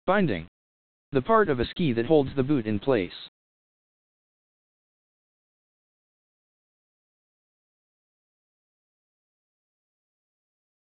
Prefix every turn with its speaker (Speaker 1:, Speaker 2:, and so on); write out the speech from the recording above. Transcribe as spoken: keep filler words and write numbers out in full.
Speaker 1: Binding. The part of a ski that holds the boot in place.